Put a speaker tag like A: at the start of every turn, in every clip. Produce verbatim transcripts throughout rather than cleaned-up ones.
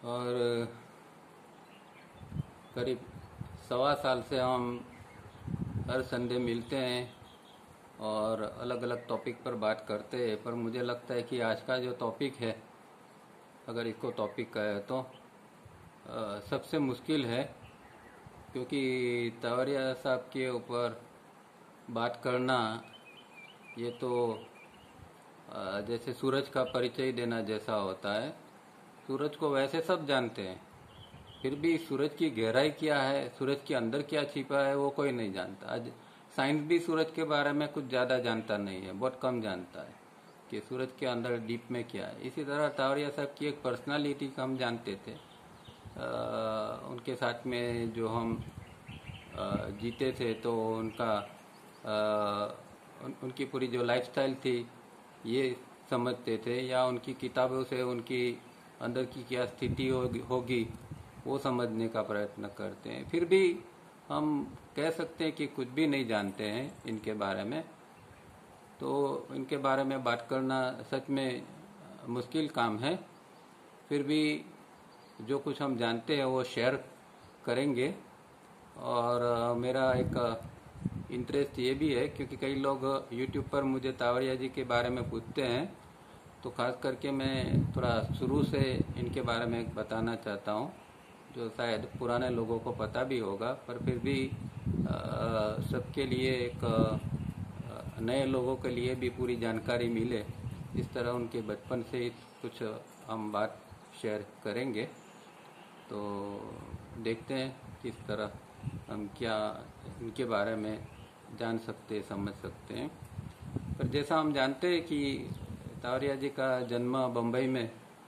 A: और करीब सवा साल से हम हर संडे मिलते हैं और अलग अलग टॉपिक पर बात करते हैं। पर मुझे लगता है कि आज का जो टॉपिक है, अगर इसको टॉपिक कहे तो आ, सबसे मुश्किल है, क्योंकि तावरिया साहब के ऊपर बात करना ये तो आ, जैसे सूरज का परिचय देना जैसा होता है। सूरज को वैसे सब जानते हैं, फिर भी सूरज की गहराई क्या है, सूरज के अंदर क्या छिपा है, वो कोई नहीं जानता। आज साइंस भी सूरज के बारे में कुछ ज़्यादा जानता नहीं है, बहुत कम जानता है कि सूरज के अंदर डीप में क्या है। इसी तरह तावरिया साहब की एक पर्सनालिटी का हम जानते थे। आ, उनके साथ में जो हम आ, जीते थे तो उनका आ, उन, उनकी पूरी जो लाइफस्टाइल थी ये समझते थे, या उनकी किताबों से उनकी अंदर की क्या स्थिति होगी होगी वो समझने का प्रयत्न करते हैं। फिर भी हम कह सकते हैं कि कुछ भी नहीं जानते हैं इनके बारे में। तो इनके बारे में बात करना सच में मुश्किल काम है। फिर भी जो कुछ हम जानते हैं वो शेयर करेंगे। और मेरा एक इंटरेस्ट ये भी है, क्योंकि कई लोग यूट्यूब पर मुझे तावरिया जी के बारे में पूछते हैं, तो खास करके मैं थोड़ा शुरू से इनके बारे में बताना चाहता हूँ, जो शायद पुराने लोगों को पता भी होगा, पर फिर भी सबके लिए, एक नए लोगों के लिए भी पूरी जानकारी मिले, इस तरह उनके बचपन से कुछ हम बात शेयर करेंगे। तो देखते हैं किस तरह हम क्या इनके बारे में जान सकते समझ सकते हैं। पर जैसा हम जानते हैं कि तावरिया जी का जन्म बम्बई में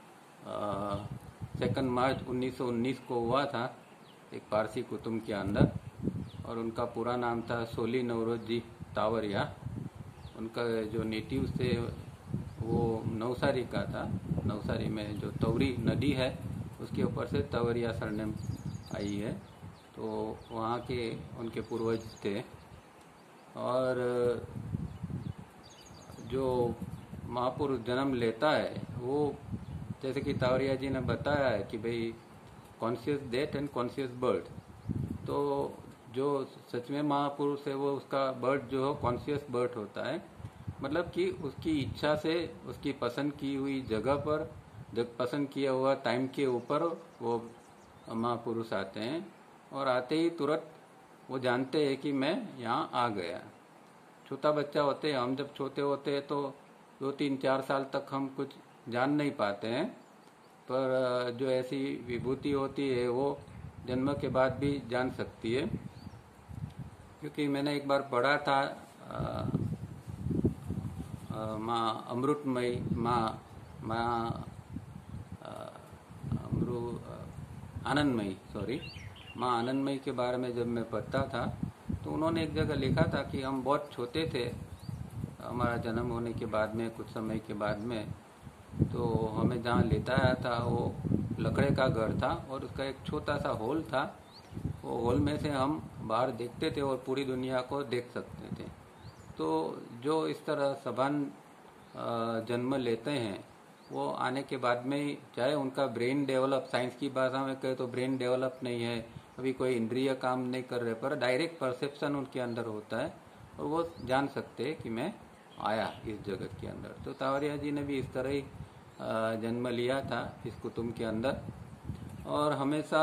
A: सेकंड मार्च उन्नीस सौ उन्नीस को हुआ था, एक पारसी कुटुंब के अंदर। और उनका पूरा नाम था सोली नवरोज जी तावरिया। उनका जो नेटिव थे वो नवसारी का था। नवसारी में जो तवरी नदी है उसके ऊपर से तावरिया सरनेम आई है, तो वहाँ के उनके पूर्वज थे। और जो महापुरुष जन्म लेता है वो, जैसे कि तावरिया जी ने बताया है कि भाई conscious death and conscious birth, तो जो सच में महापुरुष है वो उसका बर्थ जो हो कॉन्शियस बर्थ होता है। मतलब कि उसकी इच्छा से उसकी पसंद की हुई जगह पर, जब पसंद किया हुआ टाइम के ऊपर वो महापुरुष आते हैं, और आते ही तुरंत वो जानते हैं कि मैं यहाँ आ गया। छोटा बच्चा होते हैं हम, जब छोटे होते हैं तो दो तीन चार साल तक हम कुछ जान नहीं पाते हैं, पर जो ऐसी विभूति होती है वो जन्म के बाद भी जान सकती है। क्योंकि मैंने एक बार पढ़ा था, माँ अमृतमयी, माँ माँ अमृ आनंदमयी सॉरी माँ आनंदमयी के बारे में जब मैं पढ़ता था, तो उन्होंने एक जगह लिखा था कि हम बहुत छोटे थे, हमारा जन्म होने के बाद में कुछ समय के बाद में, तो हमें जहाँ लेता आया था वो लकड़े का घर था और उसका एक छोटा सा हॉल था। वो हॉल में से हम बाहर देखते थे और पूरी दुनिया को देख सकते थे। तो जो इस तरह सभान जन्म लेते हैं वो आने के बाद में ही, चाहे उनका ब्रेन डेवलप, साइंस की भाषा में कहे तो ब्रेन डेवलप नहीं है, अभी कोई इंद्रिय काम नहीं कर रहे, पर डायरेक्ट परसेप्शन उनके अंदर होता है और वो जान सकते हैं कि मैं आया इस जगत के अंदर। तो तावरिया जी ने भी इस तरह ही जन्म लिया था इस कुटुंब के अंदर। और हमेशा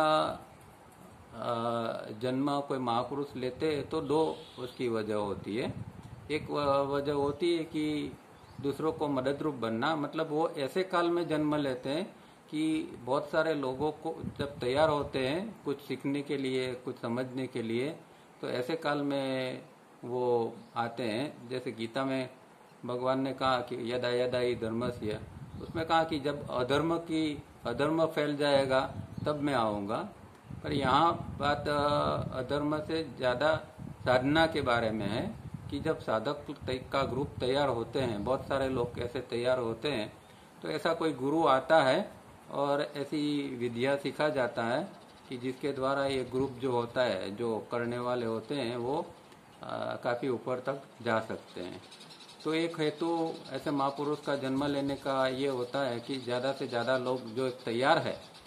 A: जन्म कोई महापुरुष लेते तो दो उसकी वजह होती है। एक वजह होती है कि दूसरों को मददरूप बनना, मतलब वो ऐसे काल में जन्म लेते हैं कि बहुत सारे लोगों को जब तैयार होते हैं कुछ सीखने के लिए, कुछ समझने के लिए, तो ऐसे काल में वो आते हैं। जैसे गीता में भगवान ने कहा कि यदा यदा ही धर्मस्य, उसमें कहा कि जब अधर्म की अधर्म फैल जाएगा तब मैं आऊँगा। पर यहाँ बात अधर्म से ज़्यादा साधना के बारे में है कि जब साधक का ग्रुप तैयार होते हैं, बहुत सारे लोग ऐसे तैयार होते हैं, तो ऐसा कोई गुरु आता है और ऐसी विद्या सिखा जाता है कि जिसके द्वारा ये ग्रुप जो होता है, जो करने वाले होते हैं, वो काफ़ी ऊपर तक जा सकते हैं। तो एक हेतु ऐसे महापुरुष का जन्म लेने का ये होता है कि ज़्यादा से ज़्यादा लोग जो तैयार है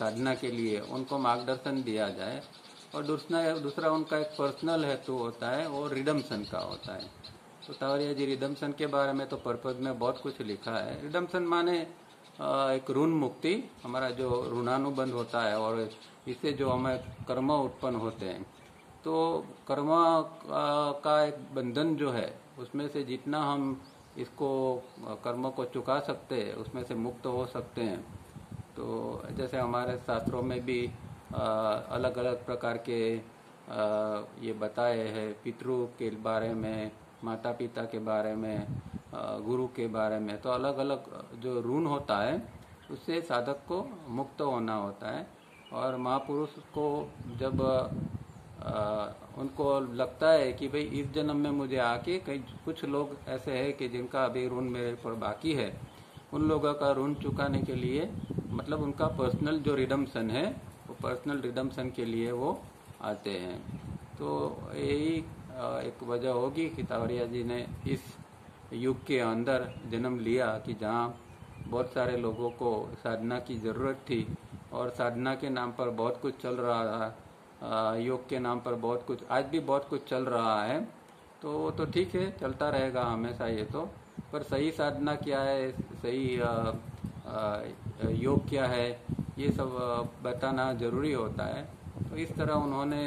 A: साधना के लिए उनको मार्गदर्शन दिया जाए। और दूसरा दूसरा उनका एक पर्सनल हेतु होता है, वो रिडम्पशन का होता है। तो तावरिया जी रिडम्पशन के बारे में तो पर्पज में बहुत कुछ लिखा है। रिडम्पशन माने एक ऋण मुक्ति, हमारा जो ऋणानुबंध होता है और इससे जो हमें कर्म उत्पन्न होते हैं, तो कर्म का एक बंधन जो है उसमें से जितना हम इसको कर्म को चुका सकते हैं उसमें से मुक्त हो सकते हैं। तो जैसे हमारे शास्त्रों में भी अलग अलग प्रकार के आ, ये बताए हैं, पितृ के बारे में, माता पिता के बारे में, आ, गुरु के बारे में। तो अलग अलग जो ऋण होता है उससे साधक को मुक्त होना होता है। और महापुरुष को जब आ, उनको लगता है कि भाई इस जन्म में मुझे आके, कई कुछ लोग ऐसे हैं कि जिनका अभी ऋण मेरे पर बाकी है, उन लोगों का ऋण चुकाने के लिए, मतलब उनका पर्सनल जो रिडम्पशन है, वो पर्सनल रिडम्पशन के लिए वो आते हैं। तो यही एक वजह होगी कि तावरिया जी ने इस युग के अंदर जन्म लिया कि जहाँ बहुत सारे लोगों को साधना की ज़रूरत थी और साधना के नाम पर बहुत कुछ चल रहा था, योग के नाम पर बहुत कुछ, आज भी बहुत कुछ चल रहा है। तो तो ठीक है, चलता रहेगा हमेशा ये तो, पर सही साधना क्या है, सही आ, आ, योग क्या है, ये सब बताना ज़रूरी होता है। तो इस तरह उन्होंने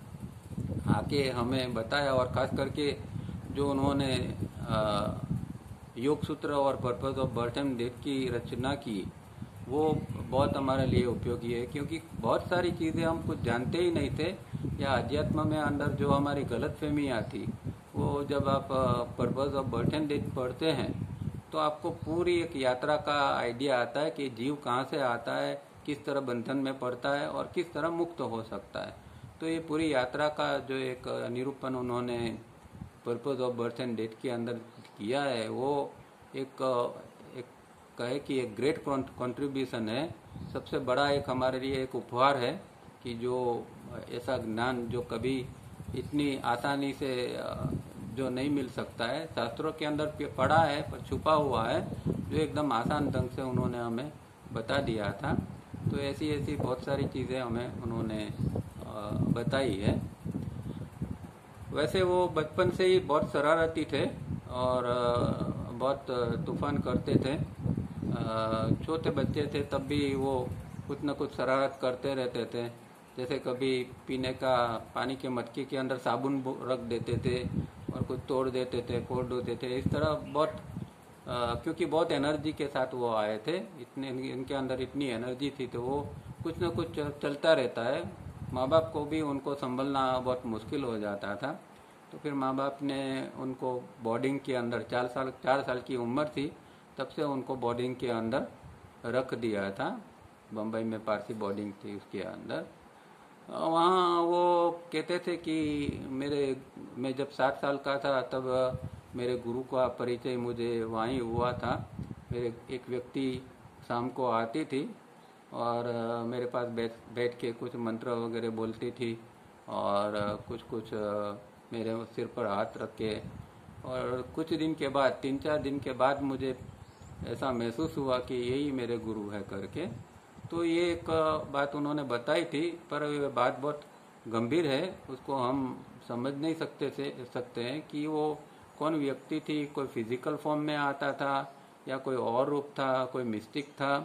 A: आके हमें बताया, और ख़ास करके जो उन्होंने आ, योग सूत्र और purpose of birth and death की रचना की, वो बहुत हमारे लिए उपयोगी है। क्योंकि बहुत सारी चीज़ें हम कुछ जानते ही नहीं थे, या अध्यात्म में अंदर जो हमारी गलत फहमियाँ थी, वो जब आप purpose of birth and death पढ़ते हैं तो आपको पूरी एक यात्रा का आइडिया आता है कि जीव कहाँ से आता है, किस तरह बंधन में पड़ता है और किस तरह मुक्त हो सकता है। तो ये पूरी यात्रा का जो एक निरूपण उन्होंने purpose of birth and death के अंदर किया है, वो एक एक कहे कि एक ग्रेट कंट्रीब्यूशन है, सबसे बड़ा एक हमारे लिए एक उपहार है कि जो ऐसा ज्ञान जो कभी इतनी आसानी से जो नहीं मिल सकता है, शास्त्रों के अंदर पढ़ा है पर छुपा हुआ है, जो एकदम आसान ढंग से उन्होंने हमें बता दिया था। तो ऐसी ऐसी बहुत सारी चीज़ें हमें उन्होंने बताई है। वैसे वो बचपन से ही बहुत शरारती थे और बहुत तूफान करते थे। छोटे बच्चे थे तब भी वो कुछ न कुछ शरारत करते रहते थे। जैसे कभी पीने का पानी के मटके के अंदर साबुन रख देते थे और कुछ तोड़ देते थे, फोड़ देते थे। इस तरह बहुत आ, क्योंकि बहुत एनर्जी के साथ वो आए थे, इतने इनके अंदर इतनी एनर्जी थी, तो वो कुछ न कुछ चलता रहता है। माँ बाप को भी उनको संभलना बहुत मुश्किल हो जाता था। तो फिर माँ बाप ने उनको बोर्डिंग के अंदर, चार साल चार साल की उम्र थी तब से उनको बोर्डिंग के अंदर रख दिया था। बम्बई में पारसी बोर्डिंग थी, उसके अंदर। वहाँ वो कहते थे कि मेरे मैं जब सात साल का था तब मेरे गुरु का परिचय मुझे वहीं हुआ था। मेरे एक व्यक्ति शाम को आती थी और मेरे पास बैठ बैठ के कुछ मंत्र वगैरह बोलती थी और कुछ कुछ मेरे सिर पर हाथ रख के, और कुछ दिन के बाद, तीन चार दिन के बाद मुझे ऐसा महसूस हुआ कि यही मेरे गुरु है करके। तो ये एक बात उन्होंने बताई थी, पर ये बात बहुत गंभीर है, उसको हम समझ नहीं सकते से सकते हैं कि वो कौन व्यक्ति थी। कोई फिजिकल फॉर्म में आता था या कोई और रूप था, कोई मिस्टिक था,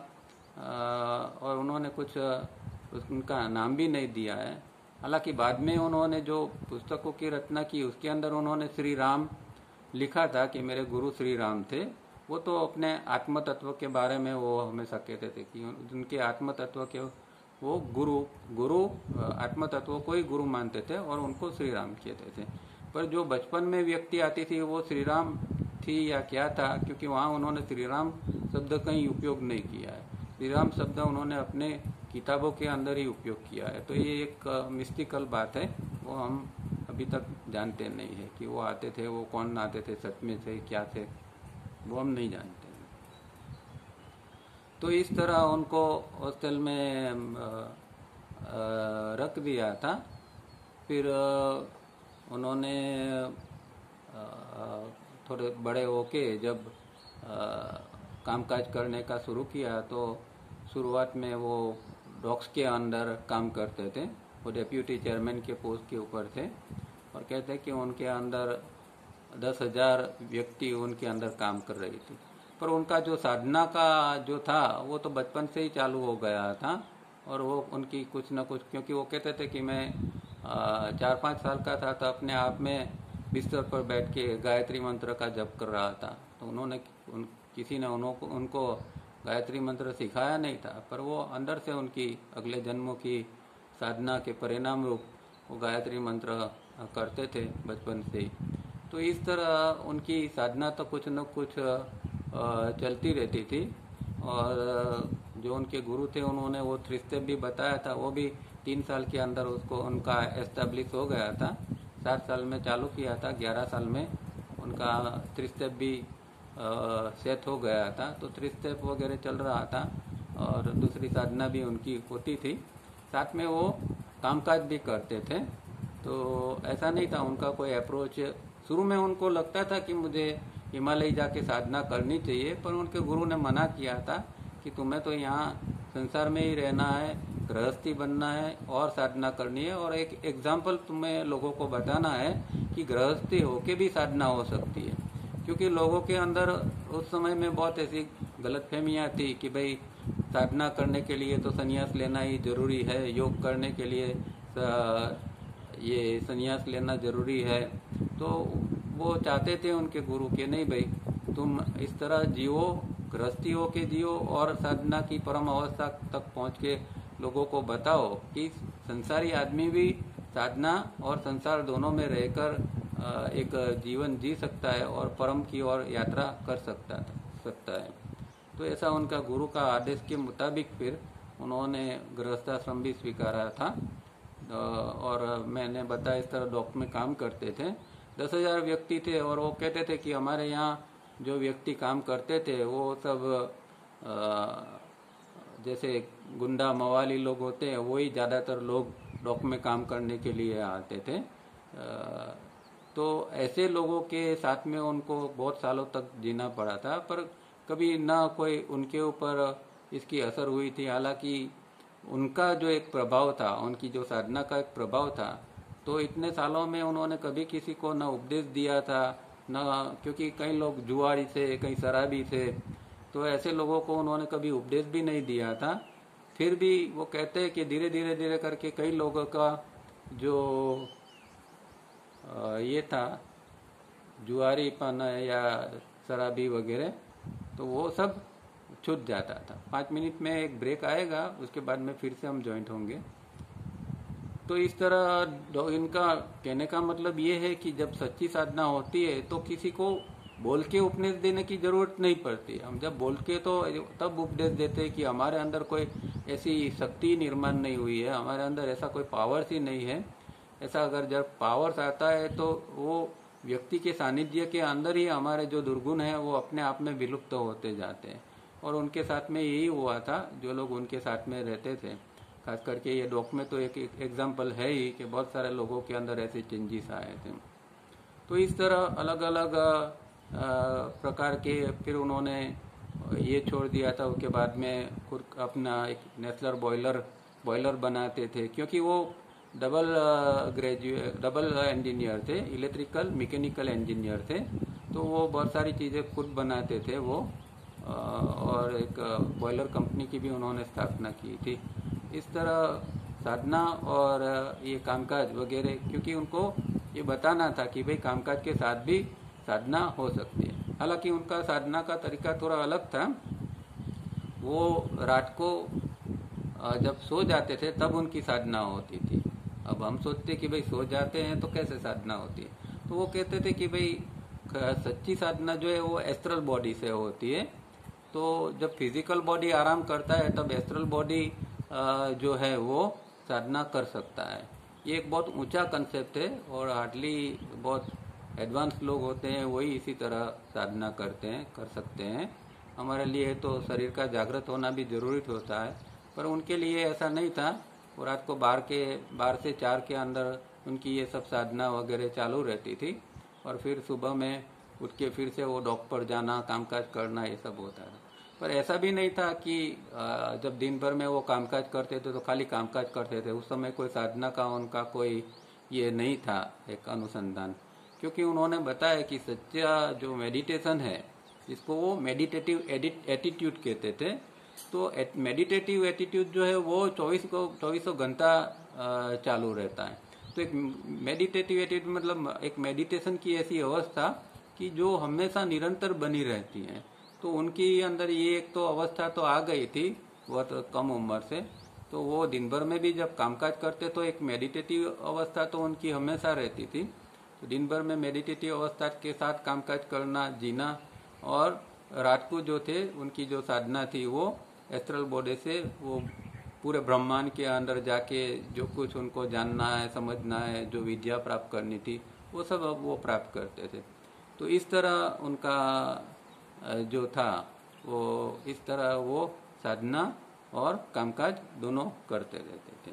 A: और उन्होंने कुछ उनका नाम भी नहीं दिया है। हालांकि बाद में उन्होंने जो पुस्तकों की रचना की उसके अंदर उन्होंने श्री राम लिखा था कि मेरे गुरु श्री राम थे। वो तो अपने आत्म तत्व के बारे में वो हमेशा कहते थे कि उनके आत्म तत्व के वो गुरु गुरु आत्म तत्व को ही गुरु मानते थे और उनको श्री राम कहते थे। पर जो बचपन में व्यक्ति आती थी वो श्री राम थी या क्या था, क्योंकि वहाँ उन्होंने श्री राम शब्द कहीं उपयोग नहीं किया है। श्री राम शब्द उन्होंने अपने किताबों के अंदर ही उपयोग किया है। तो ये एक मिस्टिकल बात है, वो हम अभी तक जानते नहीं है कि वो आते थे, वो कौन आते थे, सच में थे, क्या थे, वो हम नहीं जानते। तो इस तरह उनको हॉस्टल में रख दिया था। फिर उन्होंने थोड़े बड़े होके जब कामकाज करने का शुरू किया तो शुरुआत में वो डॉक्स के अंदर काम करते थे। वो डेप्यूटी चेयरमैन के पोस्ट के ऊपर थे और कहते हैं कि उनके अंदर दस हजार व्यक्ति उनके अंदर काम कर रही थी। पर उनका जो साधना का जो था वो तो बचपन से ही चालू हो गया था और वो उनकी कुछ ना कुछ, क्योंकि वो कहते थे कि मैं चार पाँच साल का था तो अपने आप में बिस्तर पर बैठ के गायत्री मंत्र का जप कर रहा था। तो उन्होंने उन, किसी ने उनको उनको गायत्री मंत्र सिखाया नहीं था, पर वो अंदर से उनकी अगले जन्मों की साधना के परिणाम रूप वो गायत्री मंत्र करते थे बचपन से ही। तो इस तरह उनकी साधना तो कुछ न कुछ चलती रहती थी। और जो उनके गुरु थे उन्होंने वो थ्री स्टेप भी बताया था, वो भी तीन साल के अंदर उसको उनका एस्टेब्लिश हो गया था। सात साल में चालू किया था, ग्यारह साल में उनका थ्री स्टेप भी सेट हो गया था। तो थ्री स्टेप वगैरह चल रहा था और दूसरी साधना भी उनकी होती थी, साथ में वो कामकाज भी करते थे। तो ऐसा नहीं था उनका कोई अप्रोच। शुरू में उनको लगता था कि मुझे हिमालय जाके साधना करनी चाहिए, पर उनके गुरु ने मना किया था कि तुम्हें तो यहाँ संसार में ही रहना है, गृहस्थी बनना है और साधना करनी है। और एक एग्जाम्पल तुम्हें लोगों को बताना है कि गृहस्थी होके भी साधना हो सकती है। क्योंकि लोगों के अंदर उस समय में बहुत ऐसी गलतफहमियां थी कि भाई साधना करने के लिए तो संन्यास लेना ही जरूरी है, योग करने के लिए ये संन्यास लेना जरूरी है। तो वो चाहते थे उनके गुरु के नहीं भाई तुम इस तरह जियो, गृहस्थी हो के जियो और साधना की परम अवस्था तक पहुंच के लोगों को बताओ कि संसारी आदमी भी साधना और संसार दोनों में रहकर एक जीवन जी सकता है और परम की ओर यात्रा कर सकता सकता है। तो ऐसा उनका गुरु का आदेश के मुताबिक फिर उन्होंने गृहस्थाश्रम भी स्वीकारा था। और मैंने बताया इस तरह डॉक्टर में काम करते थे। दस हजार व्यक्ति थे और वो कहते थे कि हमारे यहाँ जो व्यक्ति काम करते थे वो सब जैसे गुंडा मवाली लोग होते हैं वही ज़्यादातर लोग डॉक में काम करने के लिए आते थे। तो ऐसे लोगों के साथ में उनको बहुत सालों तक जीना पड़ा था, पर कभी ना कोई उनके ऊपर इसकी असर हुई थी। हालांकि उनका जो एक प्रभाव था, उनकी जो साधना का एक प्रभाव था, तो इतने सालों में उन्होंने कभी किसी को न उपदेश दिया था न, क्योंकि कई लोग जुआरी थे, कई शराबी थे, तो ऐसे लोगों को उन्होंने कभी उपदेश भी नहीं दिया था। फिर भी वो कहते हैं कि धीरे धीरे धीरे करके कई लोगों का जो ये था जुआरीपन या शराबी वगैरह, तो वो सब छूट जाता था। पाँच मिनट में एक ब्रेक आएगा, उसके बाद में फिर से हम ज्वाइंट होंगे। तो इस तरह इनका कहने का मतलब ये है कि जब सच्ची साधना होती है तो किसी को बोल के उपदेश देने की जरूरत नहीं पड़ती। हम जब बोल के तो तब उपदेश देते हैं कि हमारे अंदर कोई ऐसी शक्ति निर्माण नहीं हुई है, हमारे अंदर ऐसा कोई पावर्स ही नहीं है। ऐसा अगर जब पावर्स आता है तो वो व्यक्ति के सानिध्य के अंदर ही हमारे जो दुर्गुण है वो अपने आप में विलुप्त होते जाते हैं। और उनके साथ में यही हुआ था, जो लोग उनके साथ में रहते थे, खास करके ये डॉक में तो एक एग्जाम्पल है ही कि बहुत सारे लोगों के अंदर ऐसे चेंजेस आए थे। तो इस तरह अलग अलग प्रकार के फिर उन्होंने ये छोड़ दिया था। उसके बाद में खुद अपना एक नेचुरल बॉयलर बॉयलर बनाते थे, क्योंकि वो डबल ग्रेजुएट डबल इंजीनियर थे, इलेक्ट्रिकल मैकेनिकल इंजीनियर थे। तो वो बहुत सारी चीज़ें खुद बनाते थे वो, और एक बॉयलर कंपनी की भी उन्होंने स्थापना की थी। इस तरह साधना और ये कामकाज वगैरह, क्योंकि उनको ये बताना था कि भाई कामकाज के साथ भी साधना हो सकती है। हालांकि उनका साधना का तरीका थोड़ा अलग था। वो रात को जब सो जाते थे तब उनकी साधना होती थी। अब हम सोचते कि भाई सो जाते हैं तो कैसे साधना होती है, तो वो कहते थे कि भाई सच्ची साधना जो है वो एस्ट्रल बॉडी से होती है। तो जब फिजिकल बॉडी आराम करता है तब एस्ट्रल बॉडी जो है वो साधना कर सकता है। ये एक बहुत ऊंचा कंसेप्ट है और हार्डली बहुत एडवांस लोग होते हैं वही इसी तरह साधना करते हैं कर सकते हैं। हमारे लिए तो शरीर का जागृत होना भी जरूरी होता है, पर उनके लिए ऐसा नहीं था। वो रात को बारह के बारह से चार के अंदर उनकी ये सब साधना वगैरह चालू रहती थी और फिर सुबह में उठ के फिर से वो डॉक पर जाना, कामकाज करना, ये सब होता था। पर ऐसा भी नहीं था कि आ, जब दिन भर में वो कामकाज करते थे तो खाली कामकाज करते थे। उस समय कोई साधना का उनका कोई ये नहीं था एक अनुसंधान, क्योंकि उन्होंने बताया कि सच्चा जो मेडिटेशन है इसको वो मेडिटेटिव एटीट्यूड कहते थे। तो मेडिटेटिव एटीट्यूड जो है वो चौबीस को चौबीसों घंटा आ, चालू रहता है। तो एक मेडिटेटिव एटीट्यूड मतलब एक मेडिटेशन की ऐसी अवस्था कि जो हमेशा निरंतर बनी रहती है। तो उनकी अंदर ये एक तो अवस्था तो आ गई थी बहुत कम उम्र से। तो वो दिन भर में भी जब कामकाज करते तो एक मेडिटेटिव अवस्था तो उनकी हमेशा रहती थी। तो दिन भर में मेडिटेटिव अवस्था के साथ कामकाज करना, जीना, और रात को जो थे उनकी जो साधना थी वो एस्ट्रल बॉडी से वो पूरे ब्रह्मांड के अंदर जाके जो कुछ उनको जानना है, समझना है, जो विद्या प्राप्त करनी थी वो सब अब वो प्राप्त करते थे। तो इस तरह उनका जो था वो इस तरह वो साधना और कामकाज दोनों करते रहते थे।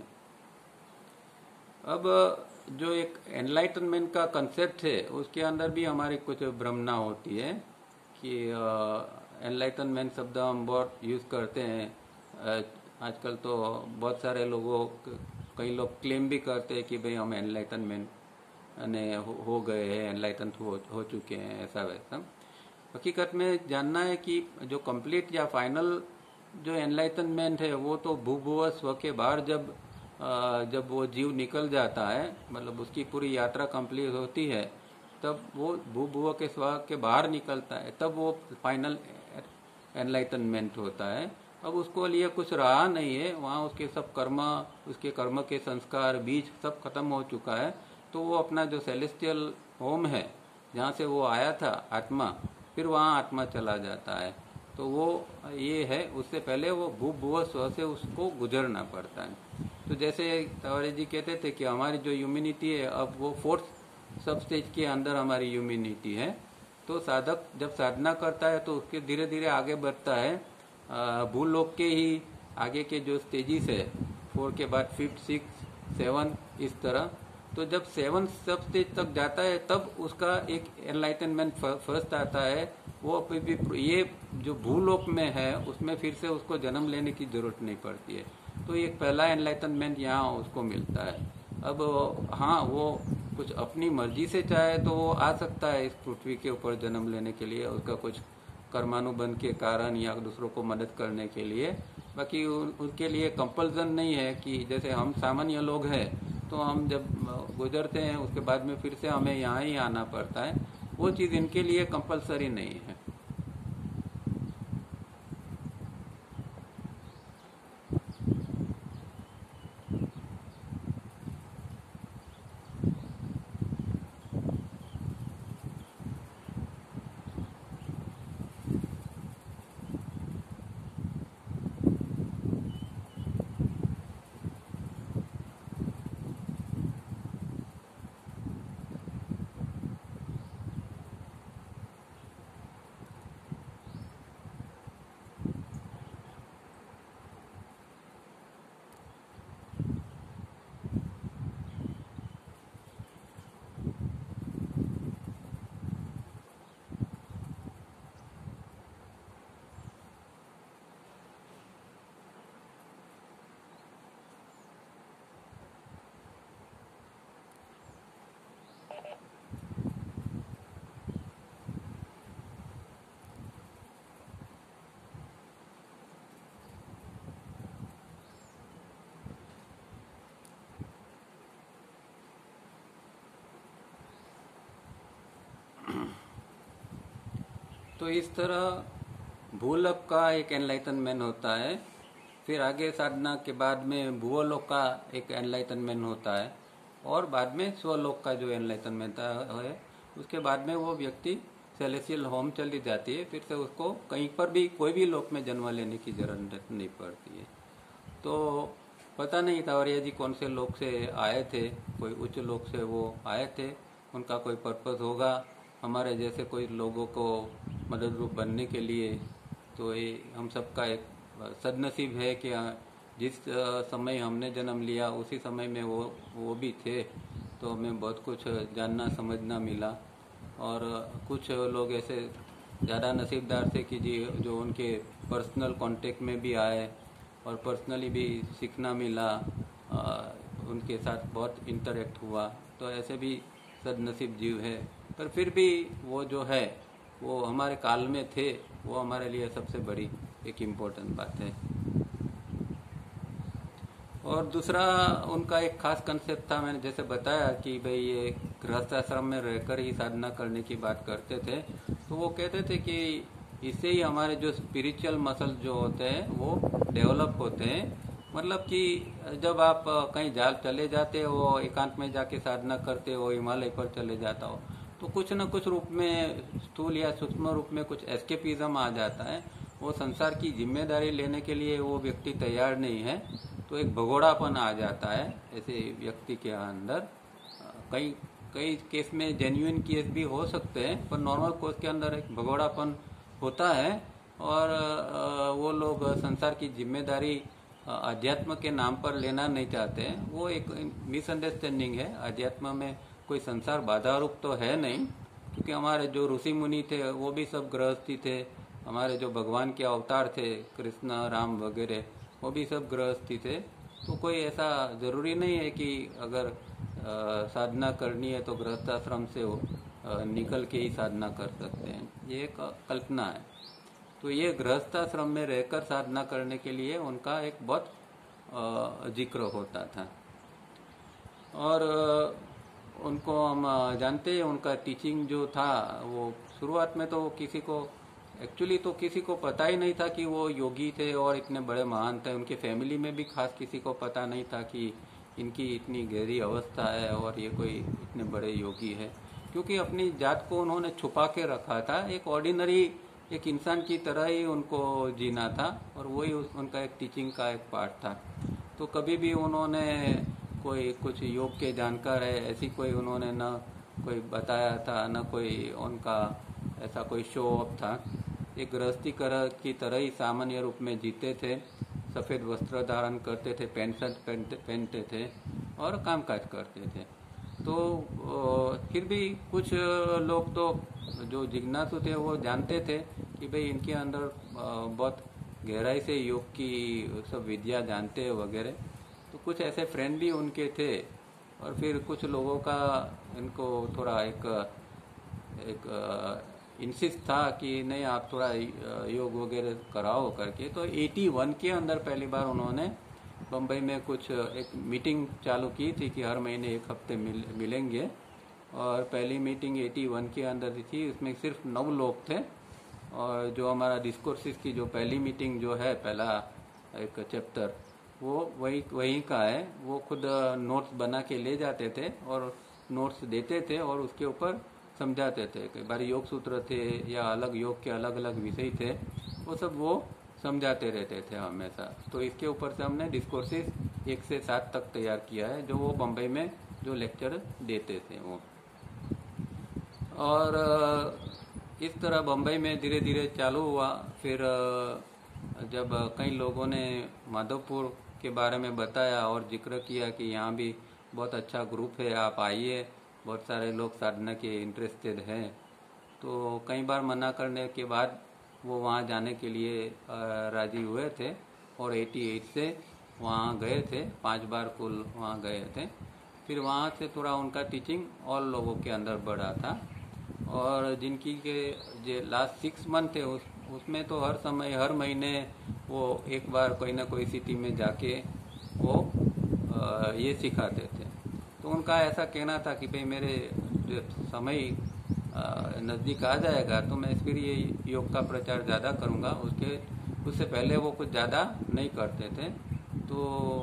A: अब जो एक एनलाइटनमेंट का कंसेप्ट है उसके अंदर भी हमारी कुछ भ्रमना होती है कि एनलाइटनमेंट शब्द हम बहुत यूज़ करते हैं आजकल। तो बहुत सारे लोगों कई लोग क्लेम भी करते हैं कि भाई हम एनलाइटनमेंट ने हो, हो गए हैं, एनलाइटन हो, हो चुके हैं, ऐसा वैसा। हकीकत में जानना है कि जो कंप्लीट या फाइनल जो एनलाइटनमेंट है वो तो भूभुव स्व के बाहर जब जब वो जीव निकल जाता है, मतलब उसकी पूरी यात्रा कंप्लीट होती है, तब वो भूभुव के स्व के बाहर निकलता है, तब वो फाइनल एनलाइटनमेंट होता है। अब उसको लिए कुछ रहा नहीं है, वहाँ उसके सब कर्म, उसके कर्म के संस्कार, बीज सब खत्म हो चुका है। तो वो अपना जो सेलेस्टियल होम है जहाँ से वो आया था आत्मा, फिर वहाँ आत्मा चला जाता है। तो वो ये है, उससे पहले वो भूप भुव स्व से उसको गुजरना पड़ता है। तो जैसे तवरे जी कहते थे कि हमारी जो ह्यूमिनिटी है अब वो फोर्थ सब स्टेज के अंदर हमारी ह्यूमिनिटी है। तो साधक जब साधना करता है तो उसके धीरे धीरे आगे बढ़ता है भूलोक के ही आगे के जो स्टेजिस है, फोर के बाद फिफ्थ, सिक्स, सेवन, इस तरह। तो जब सेवन सब स्टेज तक जाता है तब उसका एक एनलाइटनमेंट फर्स्ट आता है। वो भी ये जो भूलोक में है उसमें फिर से उसको जन्म लेने की जरूरत नहीं पड़ती है। तो एक पहला एनलाइटनमेंट यहाँ उसको मिलता है। अब हाँ, वो कुछ अपनी मर्जी से चाहे तो वो आ सकता है इस पृथ्वी के ऊपर जन्म लेने के लिए, उसका कुछ कर्मानुबंध के कारण या दूसरों को मदद करने के लिए। बाकी उन, उनके लिए कंपल्सन नहीं है कि जैसे हम सामान्य लोग हैं तो हम जब गुजरते हैं उसके बाद में फिर से हमें यहाँ ही आना पड़ता है, वो चीज़ इनके लिए कंपलसरी नहीं है। तो इस तरह भूलोक का एक एनलाइटनमेंट होता है, फिर आगे साधना के बाद में भूवलोक का एक एनलाइटनमेंट होता है, और बाद में स्वलोक का जो एनलाइटनमेंट है उसके बाद में वो व्यक्ति सेलेसियल होम चली जाती है। फिर से उसको कहीं पर भी कोई भी लोक में जन्म लेने की जरूरत नहीं पड़ती है। तो पता नहीं तावरिया जी कौन से लोक से आए थे, कोई उच्च लोक से वो आए थे, उनका कोई पर्पस होगा हमारे जैसे कोई लोगों को मदद रूप बनने के लिए। तो ये हम सबका एक सदनसीब है कि जिस समय हमने जन्म लिया उसी समय में वो वो भी थे, तो हमें बहुत कुछ जानना समझना मिला। और कुछ लोग ऐसे ज़्यादा नसीबदार थे कि जी जो उनके पर्सनल कांटेक्ट में भी आए और पर्सनली भी सीखना मिला, आ, उनके साथ बहुत इंटरेक्ट हुआ। तो ऐसे भी सदनसीब जीव है, पर फिर भी वो जो है वो हमारे काल में थे, वो हमारे लिए सबसे बड़ी एक इम्पोर्टेंट बात है। और दूसरा उनका एक खास कंसेप्ट था, मैंने जैसे बताया कि भाई ये गृहस्थ आश्रम में रहकर ही साधना करने की बात करते थे। तो वो कहते थे कि इससे ही हमारे जो स्पिरिचुअल मसल जो होते हैं वो डेवलप होते हैं। मतलब कि जब आप कहीं जा चले जाते हो, एकांत में जाके साधना करते हो, हिमालय पर चले जाता हो, तो कुछ न कुछ रूप में, स्थूल या सूक्ष्म रूप में कुछ एस्केपिज्म आ जाता है। वो संसार की जिम्मेदारी लेने के लिए वो व्यक्ति तैयार नहीं है, तो एक भगोड़ापन आ जाता है ऐसे व्यक्ति के अंदर। कई कई केस में जेन्युइन केस भी हो सकते हैं, पर नॉर्मल केस के अंदर एक भगोड़ापन होता है। और वो लोग संसार की जिम्मेदारी अध्यात्म के नाम पर लेना नहीं चाहते हैं। वो एक मिसअंडरस्टैंडिंग है। अध्यात्म में कोई संसार बाधा रूप तो है नहीं, क्योंकि हमारे जो ऋषि मुनि थे वो भी सब गृहस्थी थे। हमारे जो भगवान के अवतार थे, कृष्ण, राम वगैरह, वो भी सब गृहस्थी थे। तो कोई ऐसा ज़रूरी नहीं है कि अगर आ, साधना करनी है तो गृहस्थाश्रम से वो आ, निकल के ही साधना कर सकते हैं। ये एक कल्पना है। तो ये गृहस्थाश्रम में रहकर साधना करने के लिए उनका एक बहुत जिक्र होता था। और उनको हम जानते हैं, उनका टीचिंग जो था वो शुरुआत में तो किसी को एक्चुअली तो किसी को पता ही नहीं था कि वो योगी थे और इतने बड़े महान थे। उनके फैमिली में भी खास किसी को पता नहीं था कि इनकी इतनी गहरी अवस्था है और ये कोई इतने बड़े योगी है, क्योंकि अपनी जात को उन्होंने छुपा के रखा था। एक ऑर्डिनरी एक इंसान की तरह ही उनको जीना था, और वही उनका एक टीचिंग का एक पार्ट था। तो कभी भी उन्होंने कोई कुछ योग के जानकार है ऐसी कोई उन्होंने न कोई बताया था, न कोई उनका ऐसा कोई शो ऑफ था। एक गृहस्थी की तरह ही सामान्य रूप में जीते थे, सफ़ेद वस्त्र धारण करते थे, पैंट शर्ट पहनते पहनते थे और कामकाज करते थे। तो फिर भी कुछ लोग तो जो जिज्ञासु थे वो जानते थे कि भाई इनके अंदर बहुत गहराई से योग की सब विद्या जानते हैं वगैरह। तो कुछ ऐसे फ्रेंड भी उनके थे। और फिर कुछ लोगों का इनको थोड़ा एक एक इंसिस्ट था कि नहीं आप थोड़ा योग वगैरह कराओ करके। तो इक्यासी के अंदर पहली बार उन्होंने बम्बई में कुछ एक मीटिंग चालू की थी कि हर महीने एक हफ्ते मिल मिलेंगे। और पहली मीटिंग इक्यासी के अंदर थी, उसमें सिर्फ नौ लोग थे। और जो हमारा डिस्कोर्सेस की जो पहली मीटिंग जो है, पहला एक चैप्टर, वो वही वहीं का है। वो खुद नोट्स बना के ले जाते थे और नोट्स देते थे और उसके ऊपर समझाते थे। कई बार योग सूत्र थे या अलग योग के अलग अलग विषय थे, वो सब वो समझाते रहते थे हमेशा। तो इसके ऊपर से हमने डिस्कोर्सेस एक से सात तक तैयार किया है, जो वो बम्बई में जो लेक्चर देते थे वो। और इस तरह बम्बई में धीरे धीरे चालू हुआ। फिर जब कई लोगों ने माधवपुर के बारे में बताया और जिक्र किया कि यहाँ भी बहुत अच्छा ग्रुप है, आप आइए, बहुत सारे लोग साधना के इंटरेस्टेड हैं, तो कई बार मना करने के बाद वो वहाँ जाने के लिए राज़ी हुए थे और अट्ठासी से वहाँ गए थे। पांच बार कुल वहाँ गए थे। फिर वहाँ से थोड़ा उनका टीचिंग और लोगों के अंदर बढ़ा था। और जिनकी के जो लास्ट सिक्स मंथ थे उस उसमें तो हर समय हर महीने वो एक बार कोई ना कोई सिटी में जाके वो आ, ये सिखाते थे। तो उनका ऐसा कहना था कि भाई मेरे जो समय नज़दीक आ जाएगा तो मैं फिर ये योग का प्रचार ज़्यादा करूँगा। उसके उससे पहले वो कुछ ज़्यादा नहीं करते थे। तो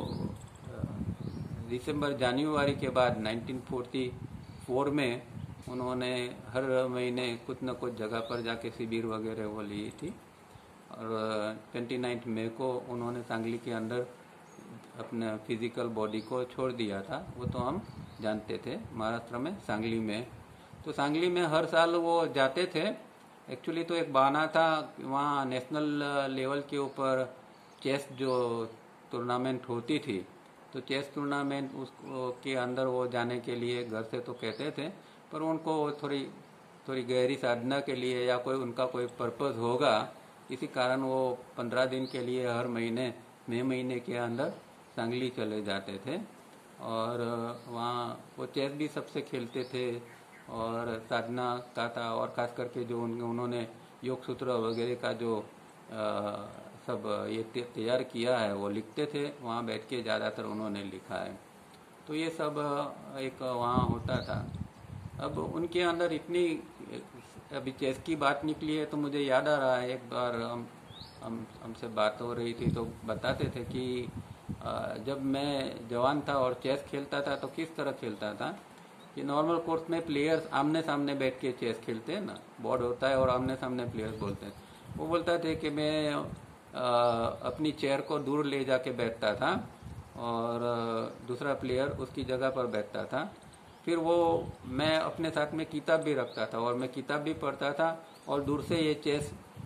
A: दिसंबर जनवरी के बाद उन्नीस सौ चौवालीस में उन्होंने हर महीने कुछ न कुछ जगह पर जाके शिविर वगैरह वो ली थी। और उनतीस मई को उन्होंने सांगली के अंदर अपने फिजिकल बॉडी को छोड़ दिया था। वो तो हम जानते थे, महाराष्ट्र में सांगली में। तो सांगली में हर साल वो जाते थे। एक्चुअली तो एक बहाना था, वहाँ नेशनल लेवल के ऊपर चेस जो टूर्नामेंट होती थी, तो चेस टूर्नामेंट उस के अंदर वो जाने के लिए घर से तो कहते थे, पर उनको थोड़ी थोड़ी गहरी साधना के लिए या कोई उनका कोई पर्पस होगा, इसी कारण वो पंद्रह दिन के लिए हर महीने मई महीने के अंदर सांगली चले जाते थे और वहाँ वो चेस भी सबसे खेलते थे और साधना का था। और खास करके जो उन, उन्होंने योग सूत्र वगैरह का जो आ, सब ये तैयार किया है वो लिखते थे, वहाँ बैठ के ज़्यादातर उन्होंने लिखा है। तो ये सब एक वहाँ होता था। अब उनके अंदर इतनी, अभी चेस की बात निकली है तो मुझे याद आ रहा है, एक बार हम हम हमसे बात हो रही थी तो बताते थे कि जब मैं जवान था और चेस खेलता था तो किस तरह खेलता था कि नॉर्मल कोर्स में प्लेयर्स आमने सामने बैठ के चेस खेलते हैं ना, बोर्ड होता है और आमने सामने प्लेयर्स बोलते हैं। वो बोलता थे कि मैं आ, अपनी चेयर को दूर ले जाके बैठता था और दूसरा प्लेयर उसकी जगह पर बैठता था। फिर वो मैं अपने साथ में किताब भी रखता था और मैं किताब भी पढ़ता था और दूर से ये चेस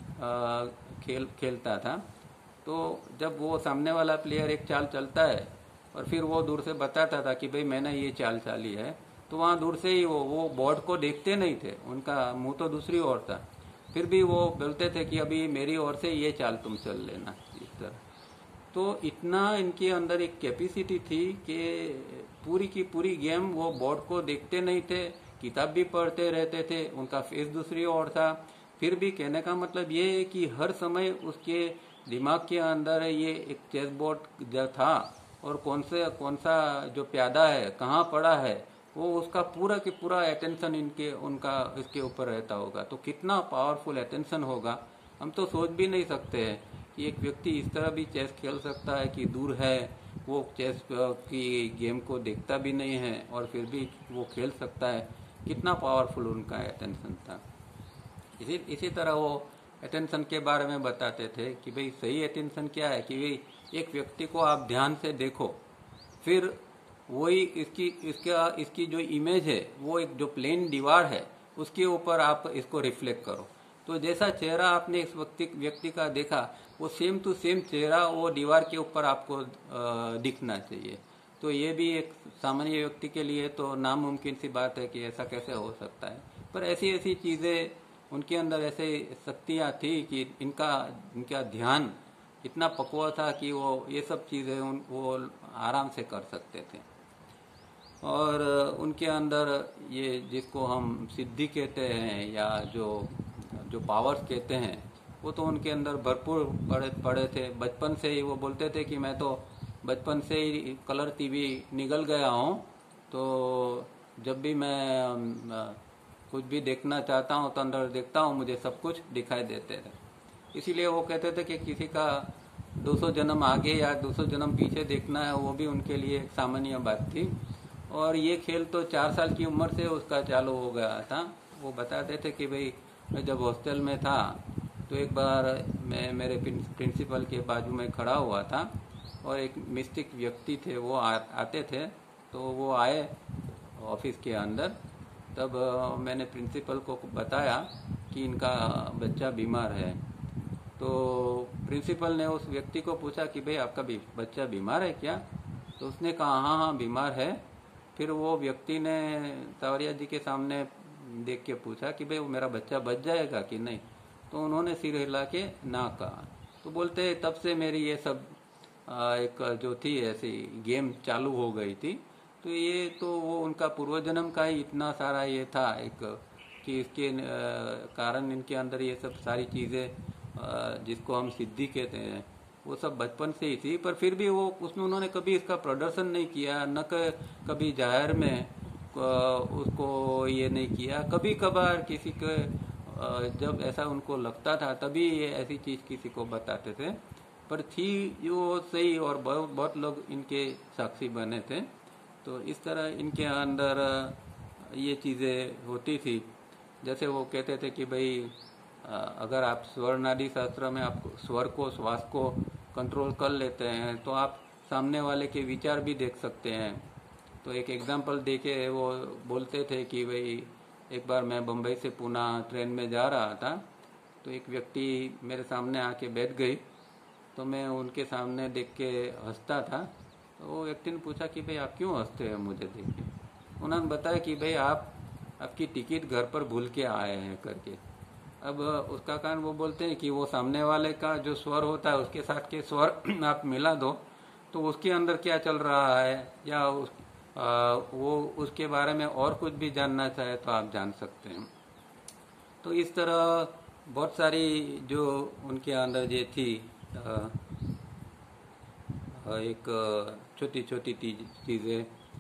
A: खेल खेलता था। तो जब वो सामने वाला प्लेयर एक चाल चलता है और फिर वो दूर से बताता था कि भाई मैंने ये चाल चाली है, तो वहाँ दूर से ही वो वो बोर्ड को देखते नहीं थे, उनका मुंह तो दूसरी ओर था, फिर भी वो बोलते थे कि अभी मेरी ओर से ये चाल तुम चल लेना, इस तरह। तो इतना इनके अंदर एक कैपेसिटी थी कि पूरी की पूरी गेम वो बोर्ड को देखते नहीं थे, किताब भी पढ़ते रहते थे, उनका फेस दूसरी ओर था। फिर भी कहने का मतलब ये है कि हर समय उसके दिमाग के अंदर ये एक चेस बोर्ड जो था और कौन से कौन सा जो प्यादा है कहाँ पड़ा है, वो उसका पूरा के पूरा अटेंशन इनके उनका इसके ऊपर रहता होगा। तो कितना पावरफुल अटेंशन होगा, हम तो सोच भी नहीं सकते हैं कि एक व्यक्ति इस तरह भी चेस खेल सकता है कि दूर है, वो चेस की गेम को देखता भी नहीं है और फिर भी वो खेल सकता है। कितना पावरफुल उनका अटेंशन था। इसी इसी तरह वो अटेंशन के बारे में बताते थे कि भाई सही अटेंशन क्या है, कि भाई एक व्यक्ति को आप ध्यान से देखो, फिर वही इसकी इसका इसकी जो इमेज है वो एक जो प्लेन दीवार है उसके ऊपर आप इसको रिफ्लेक्ट करो। तो जैसा चेहरा आपने इस व्यक्ति व्यक्ति का देखा, वो सेम टू सेम चेहरा वो दीवार के ऊपर आपको दिखना चाहिए। तो ये भी एक सामान्य व्यक्ति के लिए तो नामुमकिन सी बात है कि ऐसा कैसे हो सकता है, पर ऐसी ऐसी चीज़ें उनके अंदर ऐसे शक्तियाँ थी कि इनका इनका ध्यान इतना पक्वा था कि वो ये सब चीज़ें वो आराम से कर सकते थे। और उनके अंदर ये जिसको हम सिद्धि कहते हैं या जो जो पावर्स कहते हैं, वो तो उनके अंदर भरपूर पड़े पड़े थे। बचपन से ही वो बोलते थे कि मैं तो बचपन से ही कलर टीवी निगल गया हूँ, तो जब भी मैं कुछ भी देखना चाहता हूँ तो अंदर देखता हूँ, मुझे सब कुछ दिखाई देते थे। इसीलिए वो कहते थे कि किसी का दो सौ जन्म आगे या दो सौ जन्म पीछे देखना है, वो भी उनके लिए एक सामान्य बात थी। और ये खेल तो चार साल की उम्र से उसका चालू हो गया था। वो बताते थे कि भाई मैं जब हॉस्टल में था तो एक बार मैं मेरे प्रिंसिपल के बाजू में खड़ा हुआ था और एक मिस्टिक व्यक्ति थे, वो आ, आते थे। तो वो आए ऑफिस के अंदर, तब मैंने प्रिंसिपल को बताया कि इनका बच्चा बीमार है। तो प्रिंसिपल ने उस व्यक्ति को पूछा कि भाई आपका भी बच्चा बीमार है क्या? तो उसने कहा हाँ हाँ बीमार है। फिर वो व्यक्ति ने सावरिया जी के सामने देख के पूछा कि भाई वो मेरा बच्चा बच जाएगा कि नहीं? तो उन्होंने सिर हिला के ना कहा। तो बोलते तब से मेरी ये सब एक जो थी ऐसी गेम चालू हो गई थी। तो ये तो वो उनका पूर्वजन्म का ही इतना सारा ये था एक, कि इसके कारण इनके अंदर ये सब सारी चीज़ें जिसको हम सिद्धि कहते हैं वो सब बचपन से ही थी। पर फिर भी वो उसमें उन्होंने कभी इसका प्रदर्शन नहीं किया, न कभी जाहिर में उसको ये नहीं किया। कभी कभार किसी के जब ऐसा उनको लगता था तभी ये ऐसी चीज़ किसी को बताते थे, पर थी वो सही। और बहुत बहुत लोग इनके साक्षी बने थे। तो इस तरह इनके अंदर ये चीज़ें होती थी। जैसे वो कहते थे कि भाई अगर आप स्वर नाडी शास्त्र में आप स्वर को श्वास को कंट्रोल कर लेते हैं तो आप सामने वाले के विचार भी देख सकते हैं। तो एक एग्जांपल देके वो बोलते थे कि भाई एक बार मैं बम्बई से पूना ट्रेन में जा रहा था, तो एक व्यक्ति मेरे सामने आके बैठ गई। तो मैं उनके सामने देख के हंसता था। तो वो व्यक्ति ने पूछा कि भाई आप क्यों हंसते हैं मुझे देख के? उन्होंने बताया कि भाई आप आपकी टिकट घर पर भूल के आए हैं करके। अब उसका कारण वो बोलते हैं कि वो सामने वाले का जो स्वर होता है उसके साथ के स्वर आप मिला दो तो उसके अंदर क्या चल रहा है या उस, आ, वो उसके बारे में और कुछ भी जानना चाहे तो आप जान सकते हैं। तो इस तरह बहुत सारी जो उनके अंदर ये थी आ, एक छोटी छोटी चीज़ें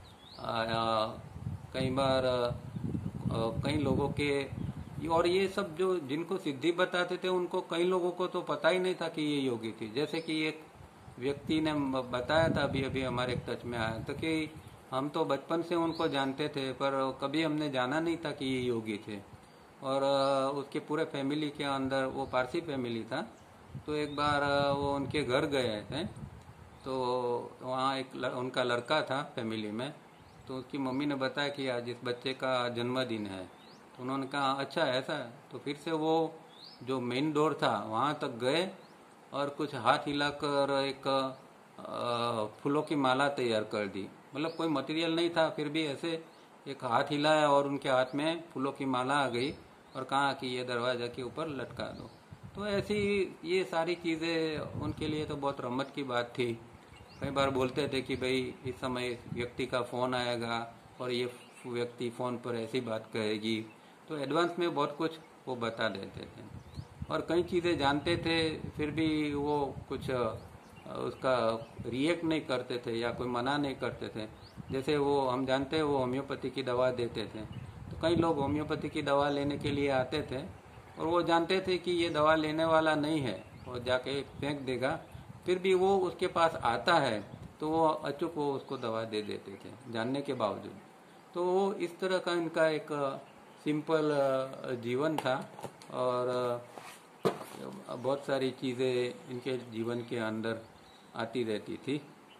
A: कई बार कई लोगों के, और ये सब जो जिनको सिद्धि बताते थे उनको कई लोगों को तो पता ही नहीं था कि ये योगी थी। जैसे कि एक व्यक्ति ने बताया था अभी अभी हमारे एक टच में आया था कि हम तो बचपन से उनको जानते थे पर कभी हमने जाना नहीं था कि ये योगी थे। और उसके पूरे फैमिली के अंदर, वो पारसी फैमिली था, तो एक बार वो उनके घर गए थे तो वहाँ एक लड़, उनका लड़का था फैमिली में। तो उसकी मम्मी ने बताया कि आज इस बच्चे का जन्मदिन है। तो उन्होंने कहा अच्छा ऐसा है। तो फिर से वो जो मेन डोर था वहाँ तक गए और कुछ हाथ हिलाकर एक फूलों की माला तैयार कर दी। मतलब कोई मटेरियल नहीं था, फिर भी ऐसे एक हाथ हिलाया और उनके हाथ में फूलों की माला आ गई और कहा कि ये दरवाजा के ऊपर लटका दो। तो ऐसी ये सारी चीज़ें उनके लिए तो बहुत रमत की बात थी। कई बार बोलते थे कि भाई इस समय व्यक्ति का फ़ोन आएगा और ये व्यक्ति फ़ोन पर ऐसी बात कहेगी, तो एडवांस में बहुत कुछ वो बता देते थे। और कई चीज़ें जानते थे फिर भी वो कुछ उसका रिएक्ट नहीं करते थे या कोई मना नहीं करते थे। जैसे वो हम जानते हैं वो होम्योपैथी की दवा देते थे, तो कई लोग होम्योपैथी की दवा लेने के लिए आते थे और वो जानते थे कि ये दवा लेने वाला नहीं है, वो जाके फेंक देगा, फिर भी वो उसके पास आता है तो वो अचूक वो उसको दवा दे देते थे जानने के बावजूद। तो वो इस तरह का इनका एक सिंपल जीवन था और बहुत सारी चीज़ें इनके जीवन के अंदर आती रहती थी।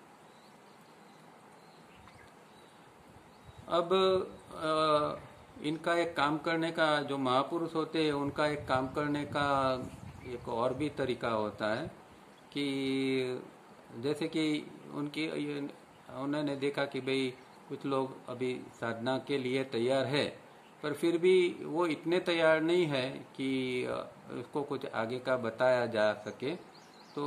A: अब इनका एक काम करने का, जो महापुरुष होते हैं उनका एक काम करने का एक और भी तरीका होता है कि जैसे कि उनकी उन्होंने देखा कि भाई कुछ लोग अभी साधना के लिए तैयार है पर फिर भी वो इतने तैयार नहीं है कि उसको कुछ आगे का बताया जा सके। तो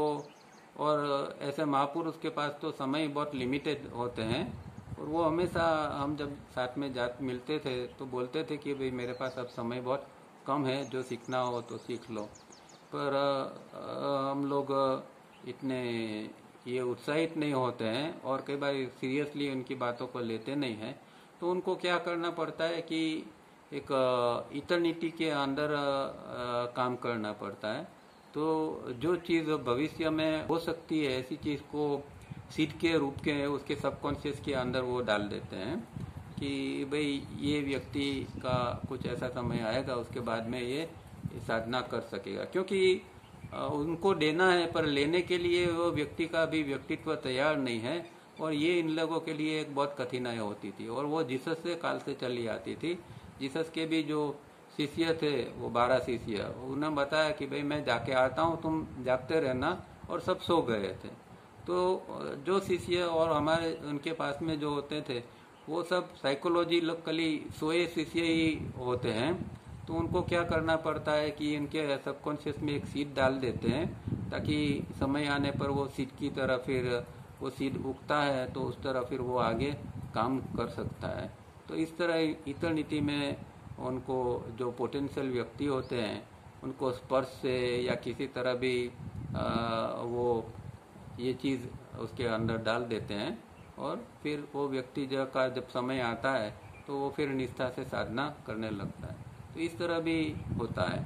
A: और ऐसे महापुरुष के पास तो समय बहुत लिमिटेड होते हैं और वो हमेशा, हम जब साथ में जात मिलते थे तो बोलते थे कि भाई मेरे पास अब समय बहुत कम है, जो सीखना हो तो सीख लो। पर हम लोग इतने ये उत्साहित नहीं होते हैं और कई बार सीरियसली उनकी बातों को लेते नहीं हैं। तो उनको क्या करना पड़ता है कि एक इटर्निटी के अंदर काम करना पड़ता है। तो जो चीज़ भविष्य में हो सकती है ऐसी चीज़ को सीड के रूप के उसके सबकॉन्शियस के अंदर वो डाल देते हैं कि भाई ये व्यक्ति का कुछ ऐसा समय आएगा उसके बाद में ये साधना कर सकेगा, क्योंकि उनको देना है पर लेने के लिए वो व्यक्ति का भी व्यक्तित्व तैयार नहीं है। और ये इन लोगों के लिए एक बहुत कठिनाई होती थी और वो जीसस से काल से चली आती थी। जीसस के भी जो शिष्य थे वो बारह शिष्य, उन्हें बताया कि भाई मैं जाके आता हूँ, तुम जागते रहना, और सब सो गए थे। तो जो शिष्य और हमारे उनके पास में जो होते थे वो सब साइकोलॉजिकली सोए शिष्य ही होते हैं। तो उनको क्या करना पड़ता है कि इनके सबकॉन्शियस में एक सीड डाल देते हैं ताकि समय आने पर वो सीड की तरह फिर वो सीड उगता है तो उस तरह फिर वो आगे काम कर सकता है। तो इस तरह इटर्निटी में उनको जो पोटेंशियल व्यक्ति होते हैं उनको स्पर्श से या किसी तरह भी आ, वो ये चीज़ उसके अंदर डाल देते हैं और फिर वो व्यक्ति जब का जब समय आता है तो वो फिर निष्ठा से साधना करने लगता है। तो इस तरह भी होता है।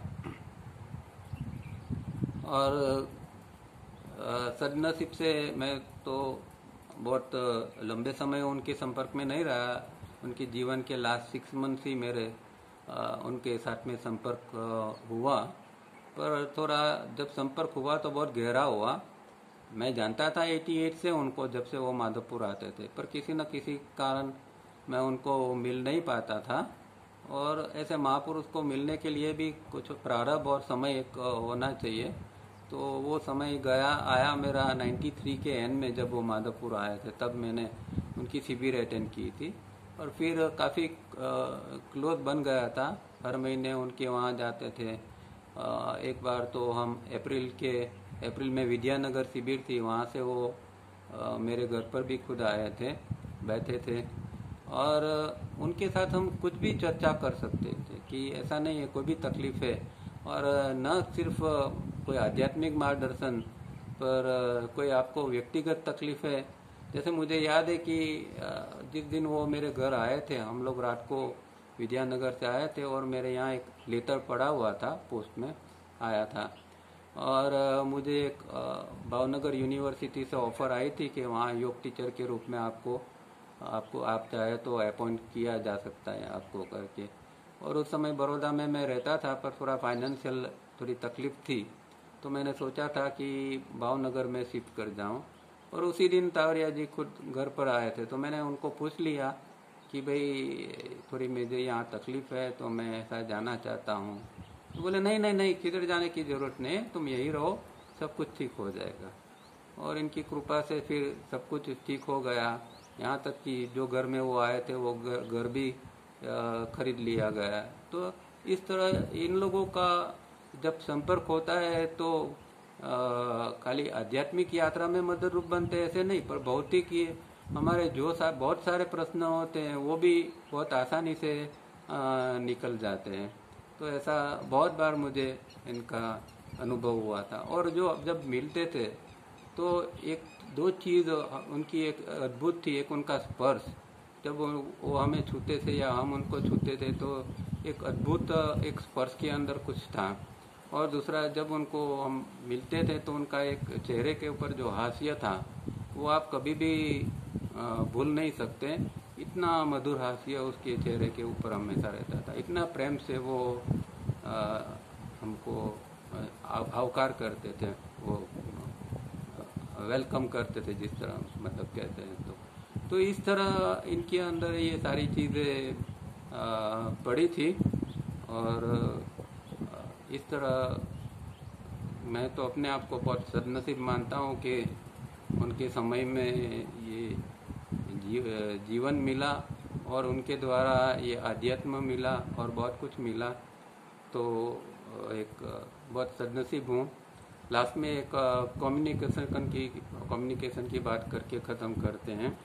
A: और सदनसीब से मैं तो बहुत लंबे समय उनके संपर्क में नहीं रहा। उनके जीवन के लास्ट सिक्स मंथ ही मेरे आ, उनके साथ में संपर्क हुआ, पर थोड़ा जब संपर्क हुआ तो बहुत गहरा हुआ। मैं जानता था अठासी से उनको, जब से वो माधवपुर आते थे, पर किसी न किसी कारण मैं उनको मिल नहीं पाता था। और ऐसे महापुरुष को मिलने के लिए भी कुछ प्रारंभ और समय एक होना चाहिए। तो वो समय गया आया मेरा तिरानवे के एंड में, जब वो माधवपुर आए थे तब मैंने उनकी शिविर अटेंड की थी। और फिर काफ़ी क्लोज बन गया था। हर महीने उनके वहाँ जाते थे। आ, एक बार तो हम अप्रैल के अप्रैल में विद्यानगर शिविर थी, वहाँ से वो आ, मेरे घर पर भी खुद आए थे, बैठे थे और उनके साथ हम कुछ भी चर्चा कर सकते थे कि ऐसा नहीं है कोई भी तकलीफ है। और न सिर्फ कोई आध्यात्मिक मार्गदर्शन पर कोई आपको व्यक्तिगत तकलीफ है। जैसे मुझे याद है कि जिस दिन वो मेरे घर आए थे, हम लोग रात को विद्यानगर से आए थे और मेरे यहाँ एक लेटर पड़ा हुआ था, पोस्ट में आया था और मुझे एक भावनगर यूनिवर्सिटी से ऑफर आई थी कि वहाँ योग टीचर के रूप में आपको आपको आप चाहे तो अपॉइंट किया जा सकता है आपको करके। और उस समय बड़ौदा में मैं रहता था, पर थोड़ा फाइनेंशियल थोड़ी तकलीफ थी, तो मैंने सोचा था कि भावनगर में शिफ्ट कर जाऊं। और उसी दिन तावरिया जी खुद घर पर आए थे, तो मैंने उनको पूछ लिया कि भाई थोड़ी मुझे यहाँ तकलीफ है तो मैं ऐसा जाना चाहता हूँ। तो बोले नहीं नहीं नहीं, किधर जाने की ज़रूरत नहीं, तुम यही रहो, सब कुछ ठीक हो जाएगा। और इनकी कृपा से फिर सब कुछ ठीक हो गया। यहाँ तक कि जो घर में वो आए थे वो घर भी खरीद लिया गया। तो इस तरह इन लोगों का जब संपर्क होता है तो आ, खाली आध्यात्मिक यात्रा में मदद रूप बनते हैं ऐसे नहीं, पर भौतिक ये हमारे जो सा, बहुत सारे प्रश्न होते हैं वो भी बहुत आसानी से आ, निकल जाते हैं। तो ऐसा बहुत बार मुझे इनका अनुभव हुआ था। और जो जब मिलते थे तो एक दो चीज़ उनकी एक अद्भुत थी। एक उनका स्पर्श, जब वो हमें छूते थे या हम उनको छूते थे तो एक अद्भुत एक स्पर्श के अंदर कुछ था। और दूसरा, जब उनको हम मिलते थे तो उनका एक चेहरे के ऊपर जो हास्य था वो आप कभी भी भूल नहीं सकते। इतना मधुर हास्य उसके चेहरे के ऊपर हमेशा रहता था, इतना प्रेम से वो आ, हमको आवकार करते थे, वो वेलकम करते थे, जिस तरह मतलब कहते हैं। तो तो इस तरह इनके अंदर ये सारी चीज़ें पड़ी थी। और इस तरह मैं तो अपने आप को बहुत सदनसीब मानता हूँ कि उनके समय में ये जी, जीवन मिला और उनके द्वारा ये आध्यात्म मिला और बहुत कुछ मिला। तो एक बहुत सदनसीब हूँ। लास्ट में एक कम्युनिकेशन की कम्युनिकेशन की बात करके ख़त्म करते हैं।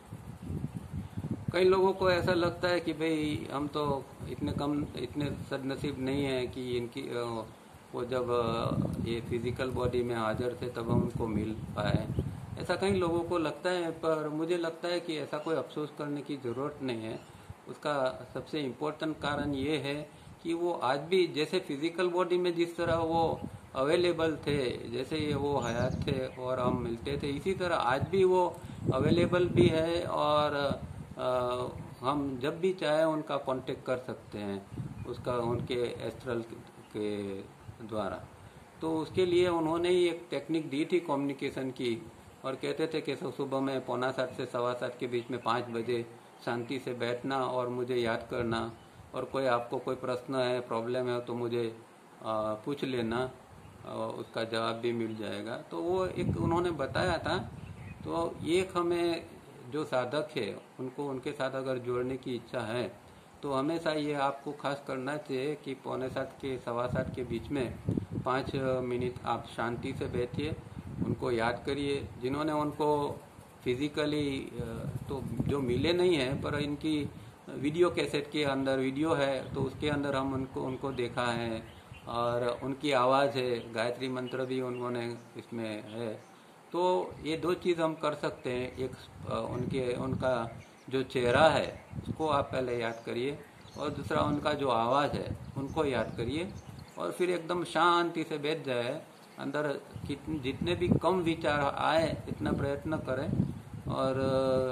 A: कई लोगों को ऐसा लगता है कि भाई हम तो इतने कम इतने सदनसीब नहीं हैं कि इनकी वो जब ये फिज़िकल बॉडी में हाजिर थे तब हम उनको मिल पाए, ऐसा कई लोगों को लगता है। पर मुझे लगता है कि ऐसा कोई अफसोस करने की ज़रूरत नहीं है। उसका सबसे इम्पोर्टेंट कारण ये है कि वो आज भी जैसे फिज़िकल बॉडी में जिस तरह वो अवेलेबल थे, जैसे ये वो हयात थे और हम मिलते थे, इसी तरह आज भी वो अवेलेबल भी है। और आ, हम जब भी चाहे उनका कांटेक्ट कर सकते हैं, उसका उनके एस्ट्रल के द्वारा। तो उसके लिए उन्होंने ही एक टेक्निक दी थी कम्युनिकेशन की, और कहते थे कि सुबह में पौना सात से सवा सात के बीच में पाँच बजे शांति से बैठना और मुझे याद करना, और कोई आपको कोई प्रश्न है, प्रॉब्लम है तो मुझे आ, पूछ लेना, उसका जवाब भी मिल जाएगा। तो वो एक उन्होंने बताया था। तो एक हमें जो साधक है उनको उनके साथ अगर जोड़ने की इच्छा है तो हमेशा ये आपको खास करना चाहिए कि पौने सात के सवा सात के बीच में पाँच मिनट आप शांति से बैठिए, उनको याद करिए। जिन्होंने उनको फिजिकली तो जो मिले नहीं हैं, पर इनकी वीडियो कैसेट के अंदर वीडियो है तो उसके अंदर हम उनको उनको देखा है, और उनकी आवाज़ है, गायत्री मंत्र भी उन्होंने इसमें है। तो ये दो चीज़ हम कर सकते हैं। एक उनके उनका जो चेहरा है उसको आप पहले याद करिए, और दूसरा उनका जो आवाज़ है उनको याद करिए, और फिर एकदम शांति से बैठ जाए। अंदर जितने भी कम विचार आए इतना प्रयत्न करें, और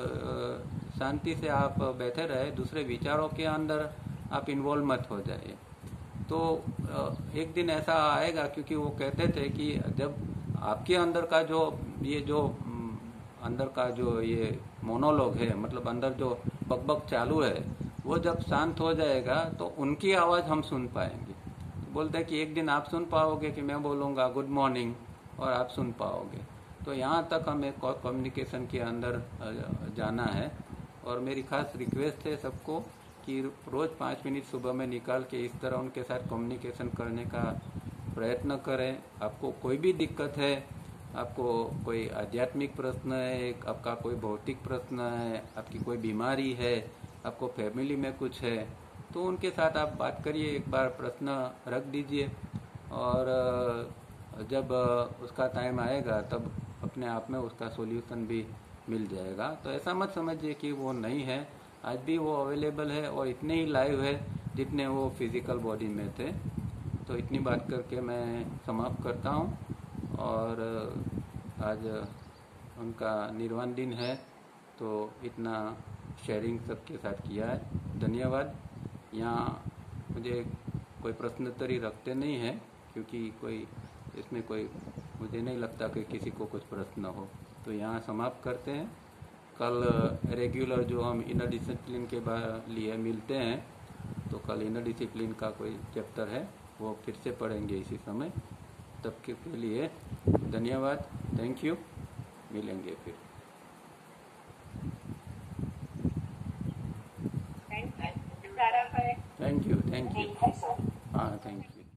A: शांति से आप बैठे रहे, दूसरे विचारों के अंदर आप इन्वॉल्व मत हो जाइए। तो एक दिन ऐसा आएगा, क्योंकि वो कहते थे कि जब आपके अंदर का जो ये जो अंदर का जो ये मोनोलॉग है, मतलब अंदर जो बकबक चालू है, वो जब शांत हो जाएगा तो उनकी आवाज़ हम सुन पाएंगे। तो बोलते हैं कि एक दिन आप सुन पाओगे कि मैं बोलूँगा गुड मॉर्निंग और आप सुन पाओगे। तो यहाँ तक हमें कम्युनिकेशन के अंदर जाना है, और मेरी खास रिक्वेस्ट है सबको कि रोज़ पाँच मिनट सुबह में निकाल के इस तरह उनके साथ कम्युनिकेशन करने का प्रयत्न करें। आपको कोई भी दिक्कत है, आपको कोई आध्यात्मिक प्रश्न है, आपका कोई भौतिक प्रश्न है, आपकी कोई बीमारी है, आपको फैमिली में कुछ है, तो उनके साथ आप बात करिए, एक बार प्रश्न रख दीजिए और जब उसका टाइम आएगा तब अपने आप में उसका सॉल्यूशन भी मिल जाएगा। तो ऐसा मत समझिए कि वो नहीं है, आज भी वो अवेलेबल है और इतने ही लाइव है जितने वो फिजिकल बॉडी में थे। तो इतनी बात करके मैं समाप्त करता हूँ और आज उनका निर्वाण दिन है तो इतना शेयरिंग सबके साथ किया है। धन्यवाद। यहाँ मुझे कोई प्रश्नोत्तरी रखते नहीं है क्योंकि कोई इसमें कोई मुझे नहीं लगता कि किसी को कुछ प्रश्न हो, तो यहाँ समाप्त करते हैं। कल रेगुलर जो हम इनर डिसिप्लिन के लिए मिलते हैं तो कल इनर डिसिप्लिन का कोई चैप्टर है वो फिर से पढ़ेंगे इसी समय। तब के लिए धन्यवाद, थैंक यू, मिलेंगे फिर। Thank you, thank you.